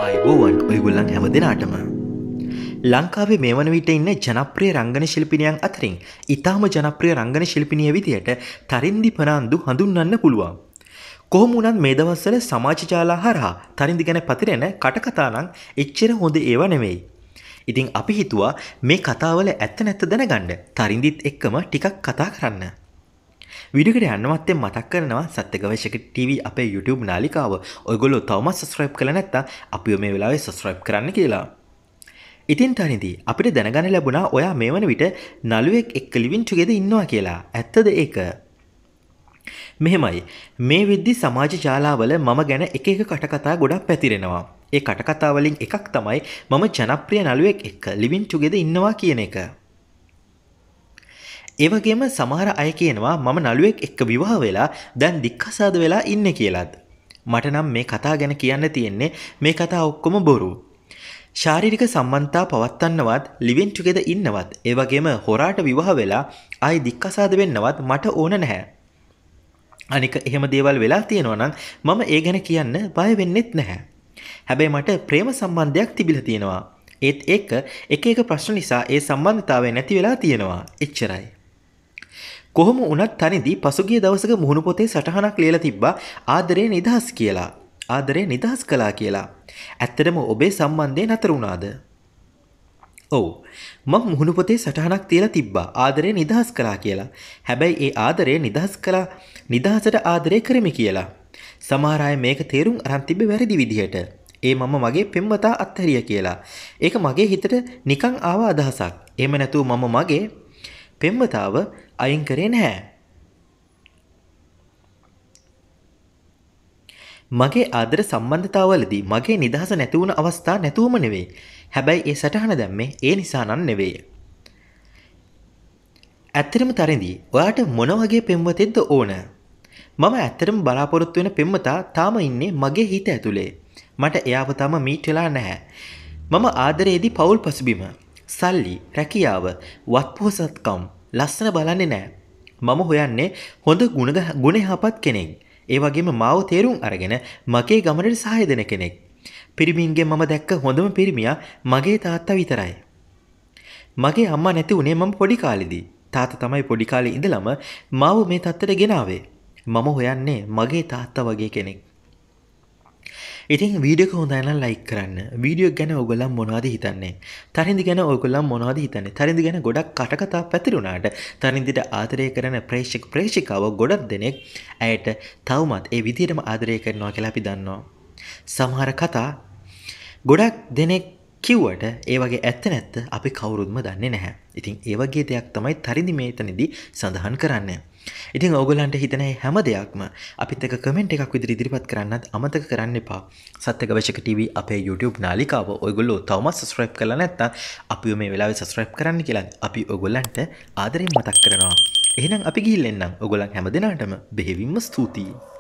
අයිබෝවන් ඔයගොල්ලන් හැම දෙනාටම ලංකාවේ මේ වන විට ඉන්න ජනප්‍රිය රංගන ශිල්පිනියන් අතරින් ඉතාම ජනප්‍රිය රංගන ශිල්පිනිය විදියට තරින්දි ෆර්නාන්දු හඳුන්වන්න පුළුවන්. කොහොම වුණත් මේ දවස්වල සමාජ ජාලා හරහා තරින්දි ගැන පතිරෙන කටකතා නම් එච්චර හොඳ ඒවා නෙවෙයි. ඉතින් අපි හිතුවා මේ කතාවල ඇත්ත නැත්ත දැනගන්න තරින්දිත් එක්කම ටිකක් කතා කරන්න. වීඩියෝ එකට යන්නවත් මතක් කරනවා සත්‍ය ගවේෂක TV අපේ YouTube නාලිකාව ඔයගොල්ලෝ තවමත් subscribe කරලා නැත්නම් අපිව මේ වෙලාවේ subscribe කරන්න කියලා. ඉතින් තනින්දී අපිට දැනගන්න ලැබුණා ඔයා මේ වන විට නළුවෙක් එක්ක living together ඉන්නවා කියලා. ඇත්තද ඒක? මෙහෙමයි. මේ විද්දි සමාජ ජාලාවල මම ගැන එක එක කටකතා ගොඩක් පැතිරෙනවා. ඒ කටකතා වලින් එකක් තමයි මම ජනප්‍රිය නළුවෙක් එක්ක living together ඉන්නවා කියන එක. ඒ වගේම සමහර අය කියනවා මම නළුවෙක් එක්ක විවාහ වෙලා දැන් දික්කසාද වෙලා ඉන්නේ කියලාත්. මට නම් මේ කතා ගැන කියන්න තියෙන්නේ මේ කතා ඔක්කොම බොරු. ශාරීරික සම්බන්ධතා පවත්වන්නවත් living together ඉන්නවත් ඒ වගේම හොරාට විවාහ වෙලා ආයි දික්කසාද වෙන්නවත් මට ඕන නැහැ. අනික එහෙම දේවල් වෙලා තියෙනවා නම් මම ඒ ගැන කියන්න බය වෙන්නෙත් නැහැ. හැබැයි මට ප්‍රේම සම්බන්ධයක් තිබිලා තියෙනවා. ඒත් ඒක එක එක ප්‍රශ්න නිසා ඒ සම්බන්ධතාවය නැති වෙලා තියෙනවා. එච්චරයි. කොහොම වුණත් තනිදී පසුගිය දවසක මුහුණු පොතේ සටහනක් ලියලා තිබ්බා ආදරේ නිදහස් කියලා. ආදරේ නිදහස් කළා කියලා. ඇත්තටම ඔබේ සම්බන්ධය නතර වුණාද? ඔව්. මම මුහුණු පොතේ සටහනක් තියලා තිබ්බා ආදරේ නිදහස් කළා කියලා. හැබැයි ඒ ආදරේ නිදහස් කළා නිදහසට ආදරේ කරමි කියලා. සමහර අය මේක තේරුම් අරන් තිබ්බේ වැරදි විදිහට. ඒ මම මගේ පෙම්වතා අත්හැරියා කියලා. ඒක මගේ හිතට නිකන් ආව අදහසක්. එහෙම නැතුව මම මගේ පෙම්වතාව අයින් කරේ නැහැ. මගේ ආදර සම්බන්ධතාවවලදී මගේ නිදහස නැති වුණ අවස්ථා නැතුවම නෙවෙයි. හැබැයි ඒ සටහන දැම්මේ ඒ නිසා නම් නෙවෙයි. ඇත්තටම තරින්දී ඔයාට මොන වගේ පෙම්වතෙක්ද ඕන? මම ඇත්තටම බලාපොරොත්තු වෙන පෙම්වතා තාම ඉන්නේ මගේ හිත ඇතුලේ. මට එයාව තාම මීට් වෙලා නැහැ. මම ආදරයේදී පෞල් පසුබිම, සල්ලි, රැකියාව, වත්පොහසත්කම් ලස්සන බලන්නේ නැහැ. මම හොයන්නේ හොඳ ගුණ යහපත් කෙනෙක්. ඒ වගේම මාව තේරුම් අරගෙන මගේ ගමනට සහාය දෙන කෙනෙක්. පිරිමින්ගෙන් මම දැක්ක හොඳම පිරිමියා මගේ තාත්තා විතරයි. මගේ අම්මා නැති වුණේ මම පොඩි කාලෙදී. තාත්තා තමයි පොඩි කාලේ ඉඳලම මාව මේ තත්ත්වයට ගෙනාවේ. මම හොයන්නේ මගේ තාත්තා වගේ කෙනෙක්. ඉතින් වීඩියෝ එක හොඳයි නම් ලයික් කරන්න. වීඩියෝ ගැන ඔයගොල්ලන් මොනවද හිතන්නේ? තරින්දි ගැන ඔයගොල්ලන් මොනවද හිතන්නේ? තරින්දි ගැන ගොඩක් කටකතා පැතිරුණාට තරින්දිට ආදරය කරන ප්‍රේක්ෂකව ගොඩක් දෙනෙක් ඇයට තවමත් ඒ විදිහටම ආදරය කරනවා කියලා අපි දන්නවා. සමහර කතා ගොඩක් දෙනෙක් කිව්වට ඒ වගේ ඇත්ත නැත්ත අපි කවුරුත්ම දන්නේ නැහැ. ඉතින් ඒ වගේ දෙයක් තමයි තරින්දි මේතනදී සඳහන් කරන්නේ. ඉතින් ඔයගොල්ලන්ට හිතන හැම දෙයක්ම අපිත් එක්ක කමෙන්ට් එකක් විදිහට ඉදිරිපත් කරන්නත් අමතක කරන්න එපා. සත්‍ය ගවේෂක TV අපේ YouTube නාලිකාව ඔයගොල්ලෝ තවමත් subscribe කරලා නැත්නම් අපිව මේ වෙලාවේ subscribe කරන්න කියලා අපි ඔයගොල්ලන්ට ආදරෙන් මතක් කරනවා. එහෙනම් අපි ගිහින් එන්නම්. ඔයගොල්ලන් හැම දිනාටම බෙහෙවින්ම ස්තුතියි.